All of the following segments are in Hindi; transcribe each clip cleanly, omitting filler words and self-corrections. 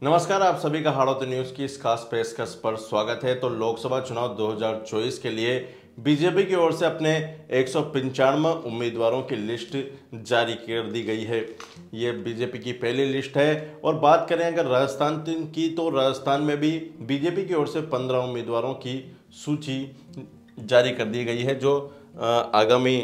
नमस्कार, आप सभी का हाड़ौत न्यूज़ की इस खास पेशकश पर स्वागत है। तो लोकसभा चुनाव 2024 के लिए बीजेपी की ओर से अपने 195 उम्मीदवारों की लिस्ट जारी कर दी गई है। ये बीजेपी की पहली लिस्ट है। और बात करें अगर राजस्थान की, तो राजस्थान में भी बीजेपी की ओर से 15 उम्मीदवारों की सूची जारी कर दी गई है, जो आगामी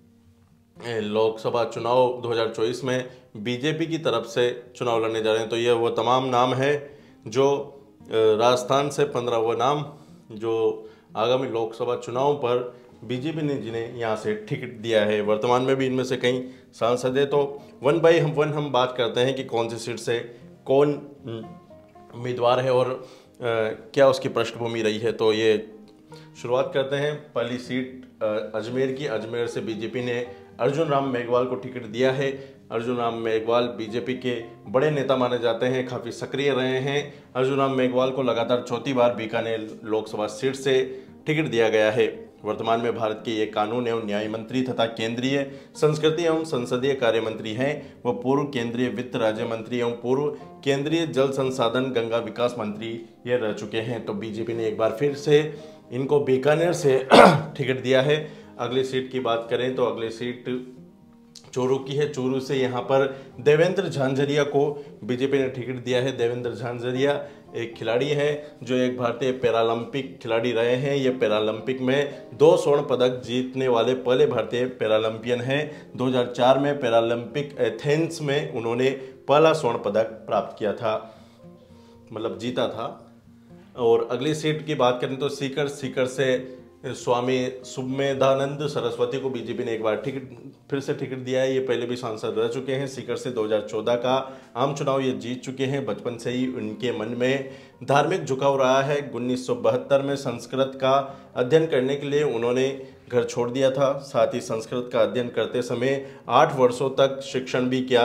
लोकसभा चुनाव 2024 में बीजेपी की तरफ से चुनाव लड़ने जा रहे हैं। तो ये वो तमाम नाम है जो राजस्थान से 15 वो नाम जो आगामी लोकसभा चुनाव पर बीजेपी ने जिन्हें यहाँ से टिकट दिया है। वर्तमान में भी इनमें से कई सांसद है। तो वन बाई वन हम बात करते हैं कि कौन सी सीट से कौन उम्मीदवार है और क्या उसकी पृष्ठभूमि रही है। तो ये शुरुआत करते हैं पहली सीट अजमेर की। अजमेर से बीजेपी ने अर्जुन राम मेघवाल को टिकट दिया है। अर्जुन राम मेघवाल बीजेपी के बड़े नेता माने जाते हैं, काफ़ी सक्रिय रहे हैं। अर्जुन राम मेघवाल को लगातार चौथी बार बीकानेर लोकसभा सीट से टिकट दिया गया है। वर्तमान में भारत के ये कानून एवं न्याय मंत्री तथा केंद्रीय संस्कृति एवं संसदीय कार्य मंत्री हैं। वह पूर्व केंद्रीय वित्त राज्य मंत्री एवं पूर्व केंद्रीय जल संसाधन गंगा विकास मंत्री ये रह चुके हैं। तो बीजेपी ने एक बार फिर से इनको बीकानेर से टिकट दिया है। अगली सीट की बात करें तो अगली सीट चूरू की है। चूरू से यहाँ पर देवेंद्र झांझरिया को बीजेपी ने टिकट दिया है। देवेंद्र झांझरिया एक खिलाड़ी है जो एक भारतीय पैरालंपिक खिलाड़ी रहे हैं। ये पैरालंपिक में 2 स्वर्ण पदक जीतने वाले पहले भारतीय पैरालंपियन हैं। 2004 में पैरालंपिक एथेंस में उन्होंने पहला स्वर्ण पदक प्राप्त किया था, मतलब जीता था। और अगली सीट की बात करें तो सीकर से स्वामी सुमेधानंद सरस्वती को बीजेपी ने एक बार फिर से टिकट दिया है। ये पहले भी सांसद रह चुके हैं। सीकर से 2014 का आम चुनाव ये जीत चुके हैं। बचपन से ही उनके मन में धार्मिक झुकाव रहा है। 1972 में संस्कृत का अध्ययन करने के लिए उन्होंने घर छोड़ दिया था। साथ ही संस्कृत का अध्ययन करते समय 8 वर्षों तक शिक्षण भी किया।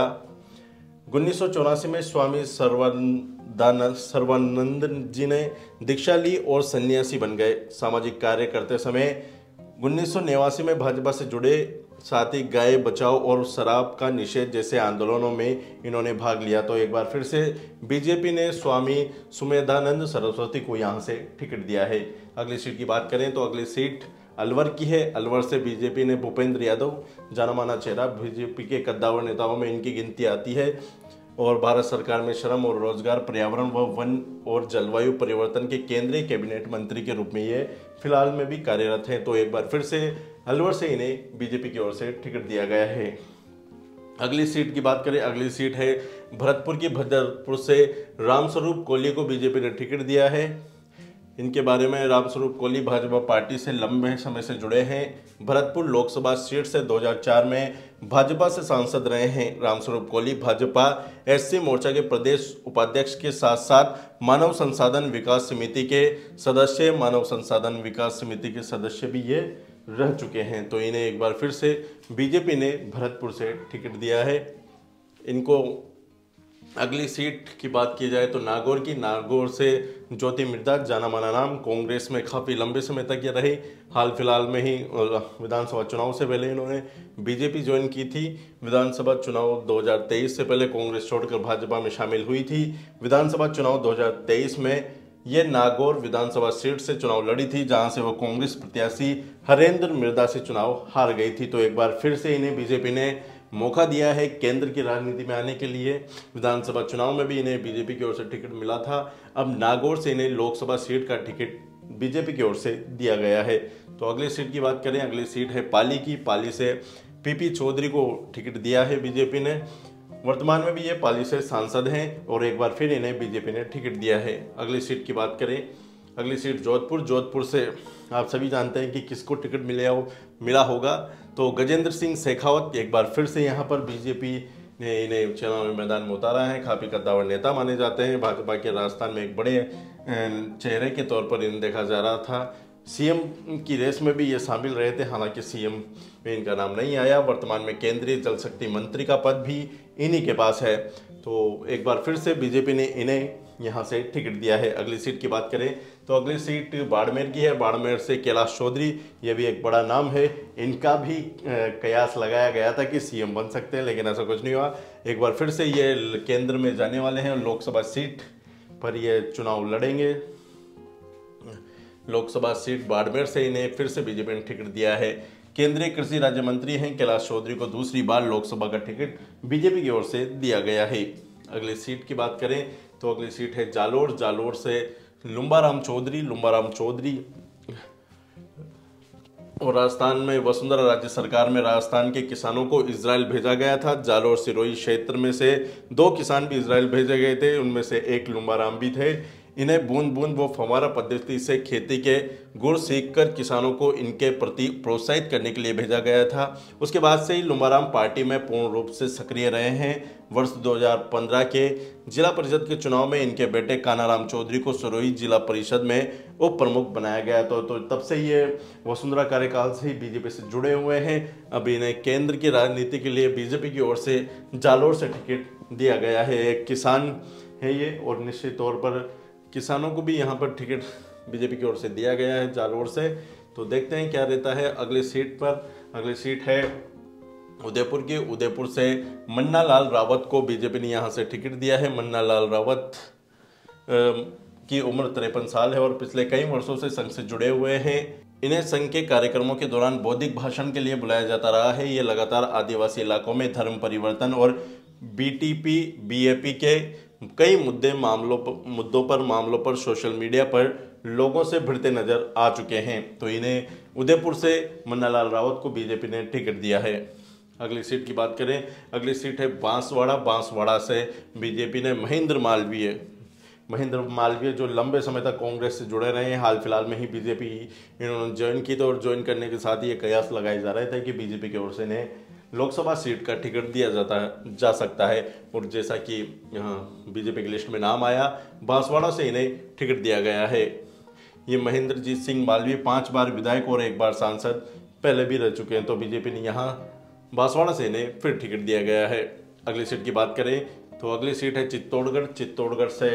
1984 में स्वामी सर्वानंद जी ने दीक्षा ली और सन्यासी बन गए। सामाजिक कार्य करते समय 1989 में भाजपा से जुड़े, साथ ही गाय बचाओ और शराब का निषेध जैसे आंदोलनों में इन्होंने भाग लिया। तो एक बार फिर से बीजेपी ने स्वामी सुमेधानंद सरस्वती को यहाँ से टिकट दिया है। अगली सीट की बात करें तो अगली सीट अलवर की है। अलवर से बीजेपी ने भूपेंद्र यादव, जाना माना चेहरा, बीजेपी के कद्दावर नेताओं में इनकी गिनती आती है और भारत सरकार में श्रम और रोजगार, पर्यावरण व वन और जलवायु परिवर्तन के केंद्रीय कैबिनेट मंत्री के रूप में ये फिलहाल में भी कार्यरत हैं। तो एक बार फिर से अलवर से इन्हें बीजेपी की ओर से टिकट दिया गया है। अगली सीट की बात करें, अगली सीट है भरतपुर की। भरतपुर से रामस्वरूप कोहली को बीजेपी ने टिकट दिया है। इनके बारे में, रामस्वरूप कोहली भाजपा पार्टी से लंबे समय से जुड़े हैं। भरतपुर लोकसभा सीट से 2004 में भाजपा से सांसद रहे हैं। रामस्वरूप कोहली भाजपा एससी मोर्चा के प्रदेश उपाध्यक्ष के साथ साथ मानव संसाधन विकास समिति के सदस्य, मानव संसाधन विकास समिति के सदस्य भी ये रह चुके हैं। तो इन्हें एक बार फिर से बीजेपी ने भरतपुर से टिकट दिया है। इनको अगली सीट की बात की जाए तो नागौर की। नागौर से ज्योति मिर्धा, जाना माना नाम, कांग्रेस में काफ़ी लंबे समय तक ये रही। हाल फिलहाल में ही विधानसभा चुनाव से पहले इन्होंने बीजेपी ज्वाइन की थी। विधानसभा चुनाव 2023 से पहले कांग्रेस छोड़कर भाजपा में शामिल हुई थी। विधानसभा चुनाव 2023 में ये नागौर विधानसभा सीट से चुनाव लड़ी थी, जहां से वो कांग्रेस प्रत्याशी हरेंद्र मिर्धा से चुनाव हार गई थी। तो एक बार फिर से इन्हें बीजेपी ने मौका दिया है केंद्र की राजनीति में आने के लिए। विधानसभा चुनाव में भी इन्हें बीजेपी की ओर से टिकट मिला था। अब नागौर से इन्हें लोकसभा सीट का टिकट बीजेपी की ओर से दिया गया है। तो अगली सीट की बात करें, अगली सीट है पाली की। पाली से पीपी चौधरी को टिकट दिया है बीजेपी ने। वर्तमान में भी ये पाली से सांसद हैं और एक बार फिर इन्हें बीजेपी ने टिकट दिया है। अगली सीट की बात करें, अगली सीट जोधपुर। जोधपुर से आप सभी जानते हैं कि किसको टिकट मिला होगा। तो गजेंद्र सिंह शेखावत एक बार फिर से यहाँ पर बीजेपी ने इन्हें चुनावी मैदान में उतारा है। काफ़ी कद्दावर नेता माने जाते हैं। भाजपा के राजस्थान में एक बड़े चेहरे के तौर पर इन्हें देखा जा रहा था। सीएम की रेस में भी ये शामिल रहे थे, हालांकि सीएम में इनका नाम नहीं आया। वर्तमान में केंद्रीय जल शक्ति मंत्री का पद भी इन्हीं के पास है। तो एक बार फिर से बीजेपी ने इन्हें यहाँ से टिकट दिया है। अगली सीट की बात करें तो अगली सीट बाड़मेर की है। बाड़मेर से कैलाश चौधरी, ये भी एक बड़ा नाम है। इनका भी कयास लगाया गया था कि सीएम बन सकते हैं, लेकिन ऐसा कुछ नहीं हुआ। एक बार फिर से ये केंद्र में जाने वाले हैं। लोकसभा सीट पर ये चुनाव लड़ेंगे। लोकसभा सीट बाड़मेर से इन्हें फिर से बीजेपी ने टिकट दिया है। केंद्रीय कृषि राज्य मंत्री हैं कैलाश चौधरी को दूसरी बार लोकसभा का टिकट बीजेपी की ओर से दिया गया है। अगली सीट की बात करें तो अगली सीट है जालोर। जालोर से लुम्बाराम चौधरी और राजस्थान में वसुंधरा राज्य सरकार में राजस्थान के किसानों को इजराइल भेजा गया था। जालोर सिरोही क्षेत्र में से 2 किसान भी इजराइल भेजे गए थे, उनमें से एक लुम्बाराम भी थे। इन्हें बूंद बूंद व फव्वारा पद्धति से खेती के गुण सीखकर किसानों को इनके प्रति प्रोत्साहित करने के लिए भेजा गया था। उसके बाद से ही लुम्बाराम पार्टी में पूर्ण रूप से सक्रिय रहे हैं। वर्ष 2015 के जिला परिषद के चुनाव में इनके बेटे कानाराम चौधरी को सिरोही जिला परिषद में उप प्रमुख बनाया गया तो तब से ये वसुंधरा कार्यकाल से ही बीजेपी से जुड़े हुए हैं। अब इन्हें केंद्र की राजनीति के लिए बीजेपी की ओर से जालोर से टिकट दिया गया है। एक किसान है ये और निश्चित तौर पर किसानों को भी यहाँ पर टिकट बीजेपी की ओर से दिया गया है जालोर से। तो देखते हैं क्या रहता है अगली सीट पर। अगली सीट है उदयपुर की। उदयपुर से मन्ना लाल रावत को बीजेपी ने यहाँ से टिकट दिया है। मन्ना लाल रावत की उम्र 53 साल है और पिछले कई वर्षों से संघ से जुड़े हुए हैं। इन्हें संघ के कार्यक्रमों के दौरान बौद्धिक भाषण के लिए बुलाया जाता रहा है। ये लगातार आदिवासी इलाकों में धर्म परिवर्तन और बीटीपी बीएपी के कई मुद्दों पर सोशल मीडिया पर लोगों से भिड़ते नजर आ चुके हैं। तो इन्हें उदयपुर से मन्नालाल रावत को बीजेपी ने टिकट दिया है। अगली सीट की बात करें, अगली सीट है बांसवाड़ा। बांसवाड़ा से बीजेपी ने महेंद्र मालवीय जो लंबे समय तक कांग्रेस से जुड़े रहे हैं, हाल फिलहाल में ही बीजेपी इन्होंने ज्वाइन की तो और ज्वाइन करने के साथ ही ये कयास लगाए जा रहे थे कि बीजेपी की ओर से इन्हें लोकसभा सीट का टिकट दिया जा सकता है। और जैसा कि यहाँ बीजेपी की लिस्ट में नाम आया, बांसवाड़ा से इन्हें टिकट दिया गया है। ये महेंद्रजीत सिंह मालवीय 5 बार विधायक और 1 बार सांसद पहले भी रह चुके हैं। तो बीजेपी ने यहाँ बांसवाड़ा से इन्हें फिर टिकट दिया गया है। अगली सीट की बात करें तो अगली सीट है चित्तौड़गढ़। चित्तौड़गढ़ से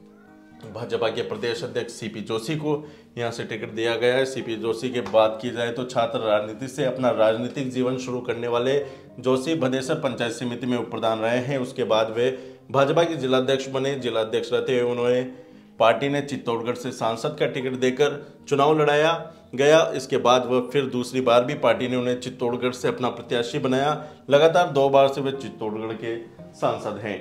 भाजपा के प्रदेश अध्यक्ष सीपी जोशी को यहाँ से टिकट दिया गया है। सीपी जोशी की बात की जाए तो छात्र राजनीति से अपना राजनीतिक जीवन शुरू करने वाले जोशी भदेसर पंचायत समिति में उप प्रधान रहे हैं। उसके बाद वे भाजपा के जिलाध्यक्ष बने। जिलाध्यक्ष रहते हुए उन्होंने पार्टी ने चित्तौड़गढ़ से सांसद का टिकट देकर चुनाव लड़ाया गया। इसके बाद वह फिर दूसरी बार भी पार्टी ने उन्हें चित्तौड़गढ़ से अपना प्रत्याशी बनाया। लगातार 2 बार से वे चित्तौड़गढ़ के सांसद हैं।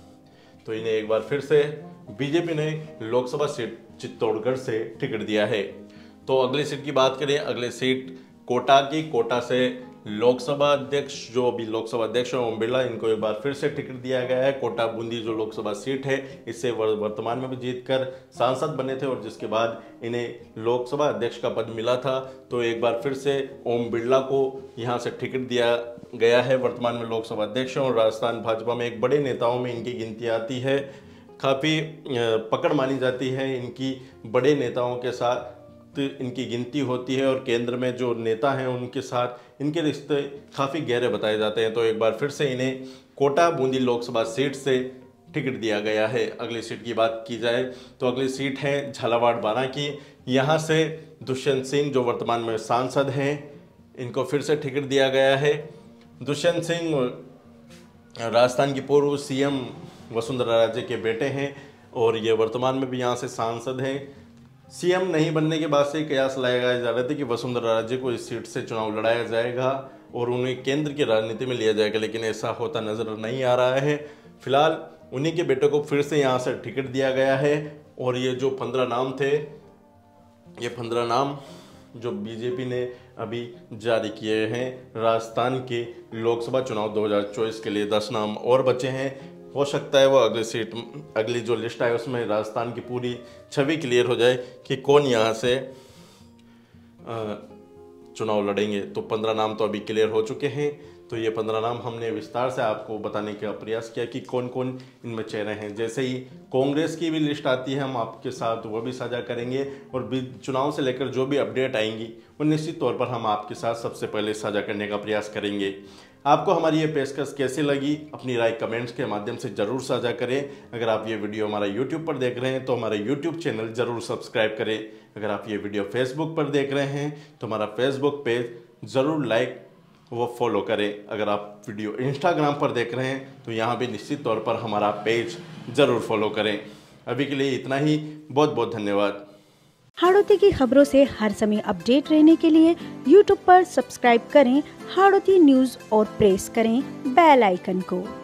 तो इन्हें एक बार फिर से बीजेपी ने लोकसभा सीट चित्तौड़गढ़ से टिकट दिया है। तो अगली सीट की बात करें, अगली सीट कोटा की। कोटा से लोकसभा अध्यक्ष जो अभी लोकसभा अध्यक्ष हैं ओम बिरला, इनको एक बार फिर से टिकट दिया गया है। कोटा बूंदी जो लोकसभा सीट है इससे वर्तमान में भी जीतकर सांसद बने थे और जिसके बाद इन्हें लोकसभा अध्यक्ष का पद मिला था। तो एक बार फिर से ओम बिरला को यहाँ से टिकट दिया गया है। वर्तमान में लोकसभा अध्यक्ष और राजस्थान भाजपा में एक बड़े नेताओं में इनकी गिनती आती है। काफ़ी पकड़ मानी जाती है इनकी, बड़े नेताओं के साथ इनकी गिनती होती है और केंद्र में जो नेता हैं उनके साथ इनके रिश्ते काफ़ी गहरे बताए जाते हैं। तो एक बार फिर से इन्हें कोटा बूंदी लोकसभा सीट से टिकट दिया गया है। अगली सीट की बात की जाए तो अगली सीट है झालावाड़ बारां की। यहाँ से दुष्यंत सिंह जो वर्तमान में सांसद हैं, इनको फिर से टिकट दिया गया है। दुष्यंत सिंह राजस्थान की पूर्व सीएम वसुंधरा राजे के बेटे हैं और ये वर्तमान में भी यहाँ से सांसद हैं। सीएम नहीं बनने के बाद से कयास लगाए जा रहे थे कि वसुंधरा राजे को इस सीट से चुनाव लड़ाया जाएगा और उन्हें केंद्र की राजनीति में लिया जाएगा, लेकिन ऐसा होता नजर नहीं आ रहा है। फिलहाल उन्हीं के बेटे को फिर से यहाँ से टिकट दिया गया है और ये जो 15 नाम थे, ये 15 नाम जो बीजेपी ने अभी जारी किए हैं राजस्थान के लोकसभा चुनाव 2024 के लिए 10 नाम और बचे हैं। हो सकता है वो अगली जो लिस्ट आए उसमें राजस्थान की पूरी छवि क्लियर हो जाए कि कौन यहाँ से चुनाव लड़ेंगे। तो 15 नाम तो अभी क्लियर हो चुके हैं। तो ये 15 नाम हमने विस्तार से आपको बताने का प्रयास किया कि कौन कौन इनमें चेहरे हैं। जैसे ही कांग्रेस की भी लिस्ट आती है हम आपके साथ वो भी साझा करेंगे और चुनाव से लेकर जो भी अपडेट आएंगी वो निश्चित तौर पर हम आपके साथ सबसे पहले साझा करने का प्रयास करेंगे। आपको हमारी ये पेशकश कैसी लगी अपनी राय कमेंट्स के माध्यम से ज़रूर साझा करें। अगर आप ये वीडियो हमारा यूट्यूब पर देख रहे हैं तो हमारा यूट्यूब चैनल ज़रूर सब्सक्राइब करें। अगर आप ये वीडियो फेसबुक पर देख रहे हैं तो हमारा फेसबुक पेज ज़रूर लाइक व फॉलो करें। अगर आप वीडियो इंस्टाग्राम पर देख रहे हैं तो यहाँ भी निश्चित तौर पर हमारा पेज ज़रूर फॉलो करें। अभी के लिए इतना ही, बहुत बहुत धन्यवाद। हाड़ौती की खबरों से हर समय अपडेट रहने के लिए YouTube पर सब्सक्राइब करें हाड़ौती न्यूज़ और प्रेस करें बेल आइकन को।